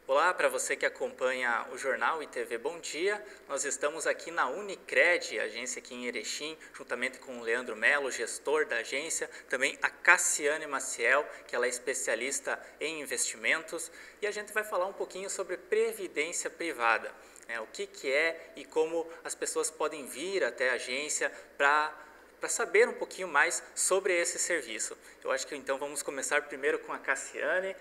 Olá, para você que acompanha o jornal e TV Bom Dia, nós estamos aqui na Unicred, agência aqui em Erechim, juntamente com o Leandro Melo, gestor da agência, também a Cassiane Maciel, que ela é especialista em investimentos, e a gente vai falar um pouquinho sobre previdência privada, o que é e como as pessoas podem vir até a agência para saber um pouquinho mais sobre esse serviço. Eu acho que então vamos começar primeiro com a Cassiane,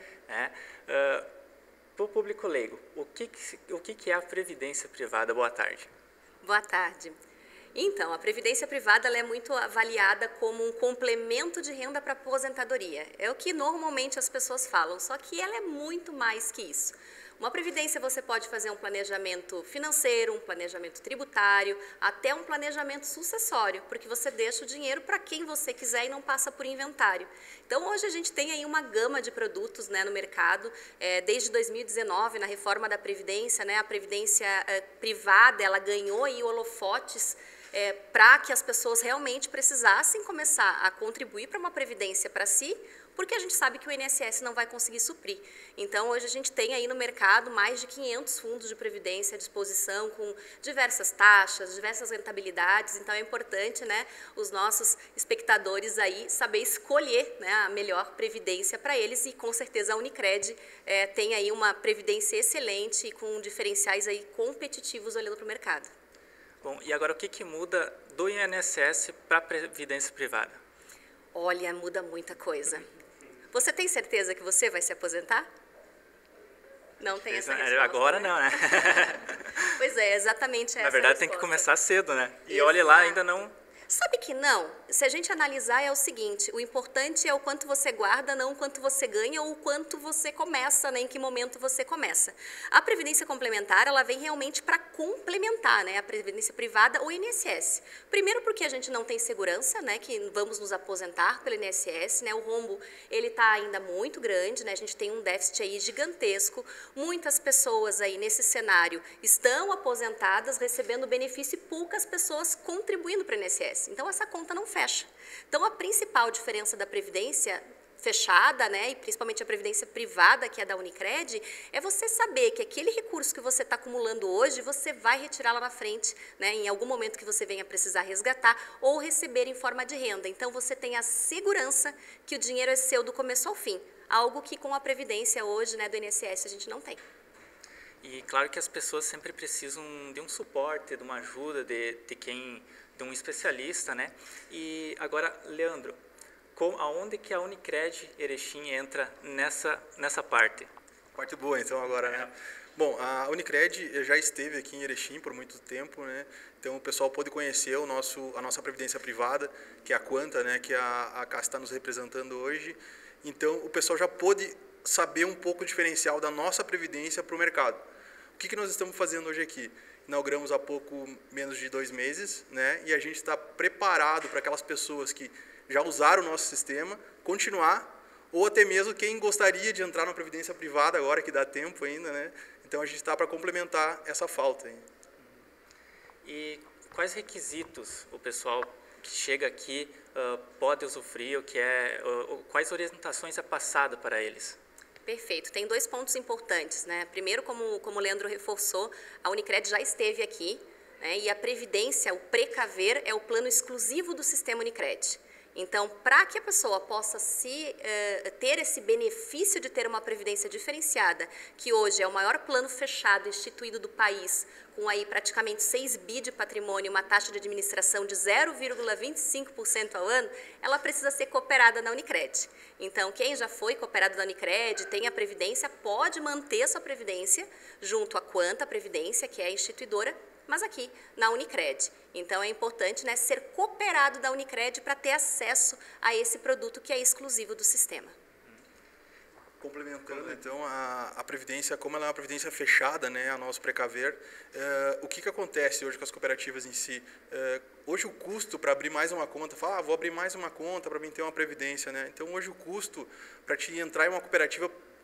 para o público leigo, o que é a previdência privada? Boa tarde. Boa tarde. Então, a previdência privada ela é muito avaliada como um complemento de renda para a aposentadoria. É o que normalmente as pessoas falam, só que ela é muito mais que isso. Uma previdência você pode fazer um planejamento financeiro, um planejamento tributário, até um planejamento sucessório, porque você deixa o dinheiro para quem você quiser e não passa por inventário. Então hoje a gente tem aí uma gama de produtos no mercado, desde 2019, na reforma da Previdência, a Previdência privada ela ganhou aí holofotes para que as pessoas realmente precisassem começar a contribuir para uma previdência para si, porque a gente sabe que o INSS não vai conseguir suprir. Então, hoje a gente tem aí no mercado mais de 500 fundos de previdência à disposição, com diversas taxas, diversas rentabilidades. Então, é importante, os nossos espectadores aí saber escolher, a melhor previdência para eles, e com certeza a Unicred tem aí uma previdência excelente e com diferenciais aí competitivos olhando para o mercado. Bom, e agora o que muda do INSS para a previdência privada? Olha, muda muita coisa. Você tem certeza que você vai se aposentar? Não tem essa resposta, agora não, né? Pois é, exatamente essa. Na verdade tem que começar cedo, né? E olhe lá, ainda não... Sabe que não? Se a gente analisar é o seguinte, o importante é o quanto você guarda, não o quanto você ganha ou o quanto você começa, em que momento você começa. A previdência complementar, ela vem realmente para complementar, a previdência privada ou INSS. Primeiro porque a gente não tem segurança, que vamos nos aposentar pelo INSS, o rombo, ele está ainda muito grande, a gente tem um déficit aí gigantesco, muitas pessoas aí nesse cenário estão aposentadas, recebendo benefício e poucas pessoas contribuindo para o INSS. Então, essa conta não fecha. Então, a principal diferença da previdência fechada, e principalmente a previdência privada, que é da Unicred, é você saber que aquele recurso que você está acumulando hoje, você vai retirar lá na frente, em algum momento que você venha precisar resgatar ou receber em forma de renda. Então, você tem a segurança que o dinheiro é seu do começo ao fim, algo que com a previdência hoje, do INSS, a gente não tem. E claro que as pessoas sempre precisam de um suporte, de uma ajuda, de um especialista, E agora, Leandro, aonde que a Unicred Erechim entra nessa parte? Parte boa, então, agora, Bom, a Unicred já esteve aqui em Erechim por muito tempo, Então o pessoal pôde conhecer a nossa previdência privada, que é a Quanta, que a Cássia está nos representando hoje. Então o pessoal já pôde saber um pouco o diferencial da nossa previdência para o mercado. O que nós estamos fazendo hoje aqui? Inauguramos há pouco menos de 2 meses, e a gente está preparado para aquelas pessoas que já usaram o nosso sistema continuar, ou até mesmo quem gostaria de entrar na previdência privada agora, que dá tempo ainda, Então a gente está para complementar essa falta. E quais requisitos o pessoal que chega aqui pode usufruir, quais orientações é passada para eles? Perfeito. Tem 2 pontos importantes, Primeiro, como o Leandro reforçou, a Unicred já esteve aqui, e a Previdência, o Precaver, é o plano exclusivo do sistema Unicred. Então, para que a pessoa possa ter esse benefício de ter uma previdência diferenciada, que hoje é o maior plano fechado instituído do país, com aí praticamente 6 bi de patrimônio, uma taxa de administração de 0,25% ao ano, ela precisa ser cooperada na Unicred. Então, quem já foi cooperado na Unicred, tem a previdência, pode manter a sua previdência junto à Quanta Previdência, que é a instituidora, mas aqui na Unicred. Então, é importante ser cooperado da Unicred para ter acesso a esse produto que é exclusivo do sistema. Complementando, então, a previdência, como ela é uma previdência fechada, a nosso Precaver, o que acontece hoje com as cooperativas em si? Hoje o custo para abrir mais uma conta, fala, vou abrir mais uma conta para mim ter uma previdência, Então, hoje o custo para te entrar em uma cooperativa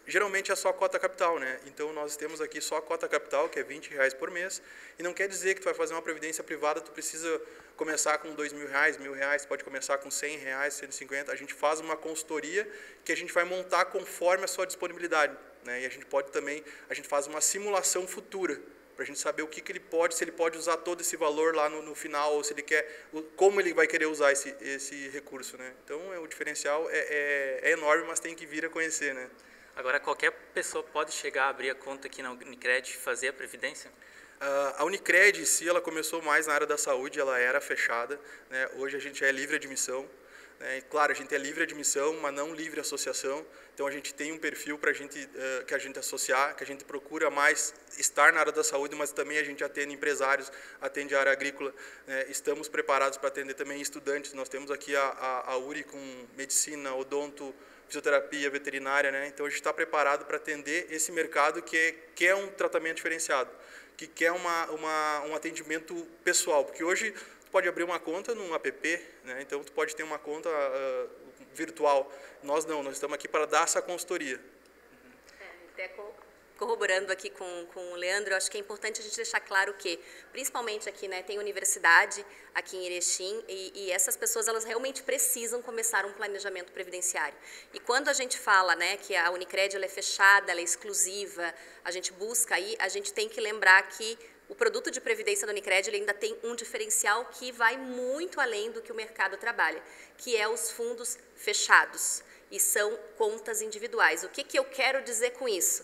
geralmente é só a cota capital, né? Então nós temos aqui só a cota capital, que é R$20 por mês, e não quer dizer que tu vai fazer uma previdência privada, tu precisa começar com R$2.000, R$1.000, pode começar com R$100, 150. A gente faz uma consultoria que a gente vai montar conforme a sua disponibilidade, né? E a gente pode também, a gente faz uma simulação futura, para a gente saber o que ele pode, se ele pode usar todo esse valor lá no final, ou se ele quer, como ele vai querer usar esse recurso, né? Então, o diferencial é enorme, mas tem que vir a conhecer, né? Agora, qualquer pessoa pode chegar a abrir a conta aqui na Unicred e fazer a previdência? A Unicred, se ela começou mais na área da saúde, ela era fechada, né? Hoje a gente é livre admissão. Claro, a gente é livre admissão, mas não livre associação. Então a gente tem um perfil para que a gente associar, que a gente procura mais estar na área da saúde, mas também a gente atende empresários, atende a área agrícola. Estamos preparados para atender também estudantes. Nós temos aqui a URI com medicina, odonto, fisioterapia, veterinária, né? Então a gente está preparado para atender esse mercado que quer um tratamento diferenciado, que quer um atendimento pessoal, porque hoje pode abrir uma conta num app, né? Então tu pode ter uma conta virtual. Nós não, nós estamos aqui para dar essa consultoria. Até corroborando aqui com o Leandro, eu acho que é importante a gente deixar claro que, principalmente aqui, né, tem universidade aqui em Erechim e essas pessoas elas realmente precisam começar um planejamento previdenciário. E quando a gente fala, né, que a Unicred ela é fechada, ela é exclusiva, a gente busca aí, a gente tem que lembrar que o produto de previdência da Unicred ele ainda tem um diferencial que vai muito além do que o mercado trabalha, que é os fundos fechados e são contas individuais. O que eu quero dizer com isso?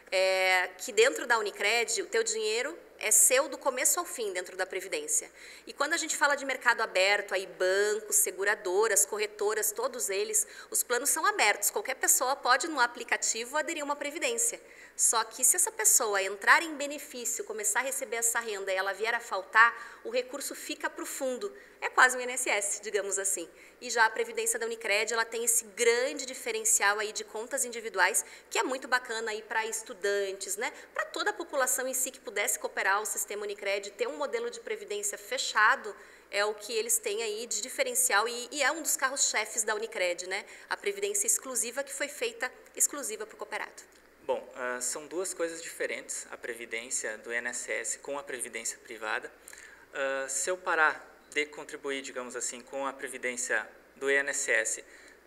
Que dentro da Unicred o teu dinheiro é seu do começo ao fim dentro da Previdência. E quando a gente fala de mercado aberto, aí bancos, seguradoras, corretoras, todos eles, os planos são abertos. Qualquer pessoa pode no aplicativo aderir a uma Previdência. Só que se essa pessoa entrar em benefício, começar a receber essa renda e ela vier a faltar, o recurso fica para o fundo. É quase um INSS, digamos assim. E já a Previdência da Unicred, ela tem esse grande diferencial aí de contas individuais, que é muito bacana aí para estudantes, né? Para toda a população em si que pudesse cooperar ao sistema Unicred, ter um modelo de previdência fechado, é o que eles têm aí de diferencial e é um dos carros-chefes da Unicred, né? A previdência exclusiva que foi feita exclusiva para o cooperado. Bom, são duas coisas diferentes, a previdência do INSS com a previdência privada. Se eu parar de contribuir, digamos assim, com a previdência do INSS,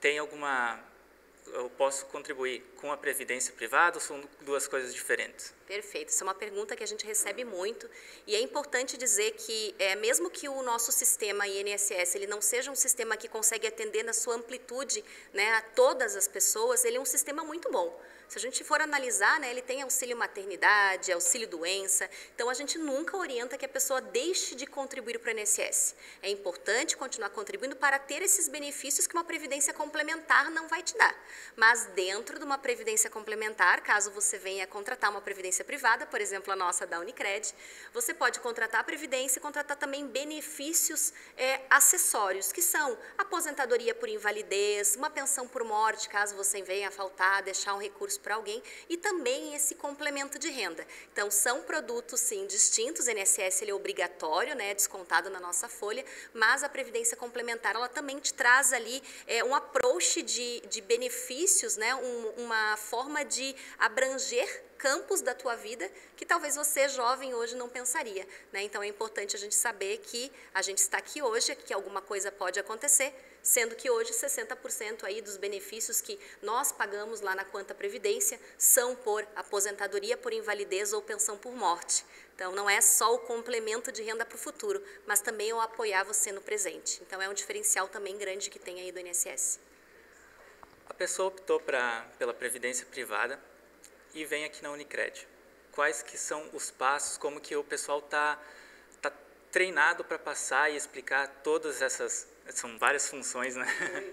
eu posso contribuir com a previdência privada ou são duas coisas diferentes? Perfeito, essa é uma pergunta que a gente recebe muito e é importante dizer que mesmo que o nosso sistema INSS ele não seja um sistema que consegue atender na sua amplitude, né, a todas as pessoas, ele é um sistema muito bom. Se a gente for analisar, né, ele tem auxílio maternidade, auxílio doença, então a gente nunca orienta que a pessoa deixe de contribuir para o INSS. É importante continuar contribuindo para ter esses benefícios que uma previdência complementar não vai te dar. Mas dentro de uma previdência complementar, caso você venha contratar uma previdência privada, por exemplo, a nossa da Unicred, você pode contratar a previdência e contratar também benefícios acessórios, que são aposentadoria por invalidez, uma pensão por morte, caso você venha a faltar, deixar um recurso para alguém, e também esse complemento de renda. Então, são produtos, sim, distintos, o INSS ele é obrigatório, né, descontado na nossa folha, mas a previdência complementar, ela também te traz ali um approach de benefícios, né, uma forma de abranger campos da tua vida que talvez você, jovem, hoje não pensaria, né? Então, é importante a gente saber que a gente está aqui hoje, que alguma coisa pode acontecer, sendo que hoje 60% aí dos benefícios que nós pagamos lá na Quanta Previdência são por aposentadoria por invalidez ou pensão por morte. Então, não é só o complemento de renda para o futuro, mas também o apoiar você no presente. Então, é um diferencial também grande que tem aí do INSS. A pessoa optou pela previdência privada e vem aqui na Unicred. Quais que são os passos, como que o pessoal está treinado para passar e explicar todas essas, são várias funções, né?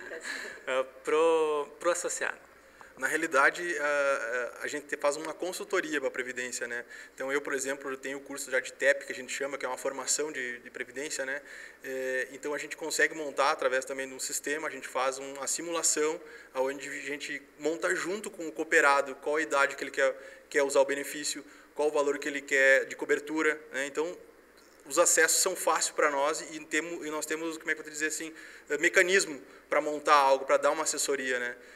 pro associado? Na realidade, a gente faz uma consultoria para a Previdência, né? Então, eu, por exemplo, eu tenho o curso já de TEP, que a gente chama, que é uma formação de Previdência, né? Então, a gente consegue montar, através também de um sistema, a gente faz uma simulação, onde a gente monta junto com o cooperado qual a idade que ele quer usar o benefício, qual o valor que ele quer de cobertura, né? Então, os acessos são fáceis para nós e nós temos, como é que eu vou dizer assim, mecanismo para montar algo, para dar uma assessoria, né?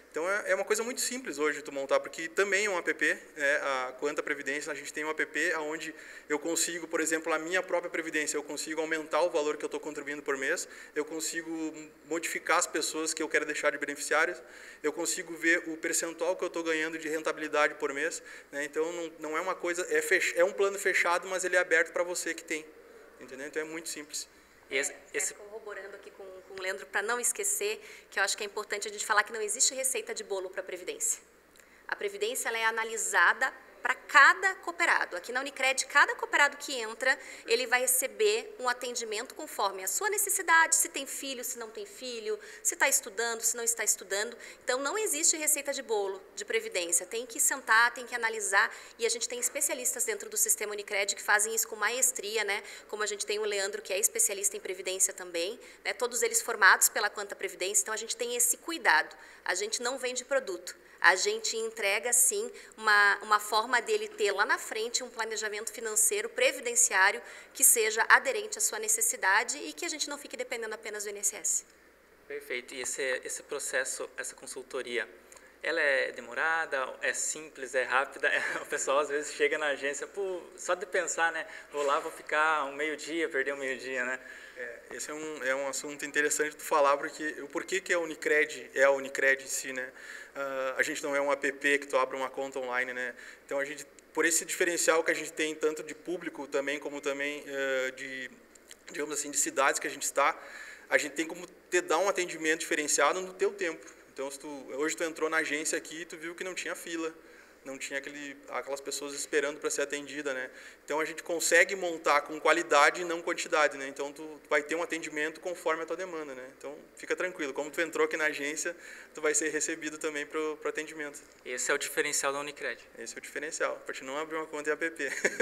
Então é uma coisa muito simples hoje tu montar, porque também é um app, né, a Quanta Previdência, a gente tem um app onde eu consigo, por exemplo, a minha própria previdência, eu consigo aumentar o valor que eu estou contribuindo por mês, eu consigo modificar as pessoas que eu quero deixar de beneficiários, eu consigo ver o percentual que eu estou ganhando de rentabilidade por mês, né? Então não é uma coisa, é um plano fechado, mas ele é aberto para você que tem, entendeu? Então é muito simples. Corroborando aqui com o Leandro, para não esquecer, que eu acho que é importante a gente falar que não existe receita de bolo para a Previdência. A Previdência ela é analisada para cada cooperado. Aqui na Unicred, cada cooperado que entra, ele vai receber um atendimento conforme a sua necessidade, se tem filho, se não tem filho, se está estudando, se não está estudando. Então, não existe receita de bolo de Previdência. Tem que sentar, tem que analisar, e a gente tem especialistas dentro do sistema Unicred que fazem isso com maestria, né? Como a gente tem o Leandro, que é especialista em Previdência também, né? Todos eles formados pela Quanta Previdência, então a gente tem esse cuidado. A gente não vende produto. A gente entrega, sim, uma forma dele ter lá na frente um planejamento financeiro, previdenciário, que seja aderente à sua necessidade e que a gente não fique dependendo apenas do INSS. Perfeito. E esse processo, essa consultoria, ela é demorada, é simples, é rápida? O pessoal às vezes chega na agência, pô, só de pensar, né? Vou lá, vou ficar um meio-dia, perder um meio-dia, né? Esse é um assunto interessante de falar, porque o porquê que a Unicred é a Unicred em si, né? A gente não é um app que tu abre uma conta online, né? Então, por esse diferencial que a gente tem, tanto de público também, como também digamos assim, de cidades que a gente tem como te dar um atendimento diferenciado no teu tempo. Então, hoje tu entrou na agência aqui e tu viu que não tinha fila, não tinha aquelas pessoas esperando para ser atendida, né? Então a gente consegue montar com qualidade e não quantidade, né? Então tu vai ter um atendimento conforme a tua demanda, né? Então fica tranquilo, como tu entrou aqui na agência, tu vai ser recebido também para o atendimento. Esse é o diferencial da Unicred. Esse é o diferencial, para te não abrir uma conta em app.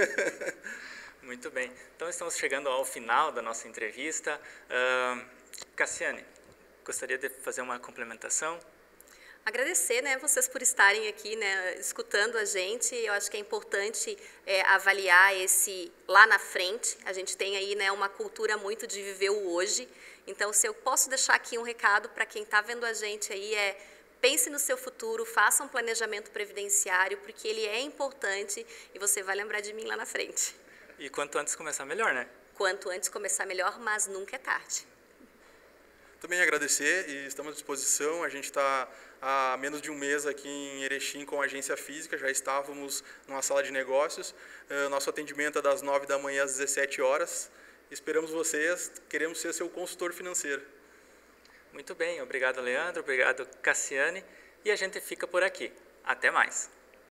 Muito bem. Então estamos chegando ao final da nossa entrevista. Cassiane, gostaria de fazer uma complementação? Agradecer, né, vocês por estarem aqui, né, escutando a gente. Eu acho que é importante avaliar esse lá na frente. A gente tem aí, né, uma cultura muito de viver o hoje. Então, se eu posso deixar aqui um recado para quem está vendo a gente aí, pense no seu futuro, faça um planejamento previdenciário, porque ele é importante e você vai lembrar de mim lá na frente. E quanto antes começar, melhor, né? Quanto antes começar, melhor, mas nunca é tarde. Também agradecer e estamos à disposição. A gente está há menos de um mês aqui em Erechim com a agência física, já estávamos numa sala de negócios. Nosso atendimento é das 9 da manhã às 17 horas. Esperamos vocês, queremos ser seu consultor financeiro. Muito bem, obrigado Leandro, obrigado Cassiane, e a gente fica por aqui. Até mais!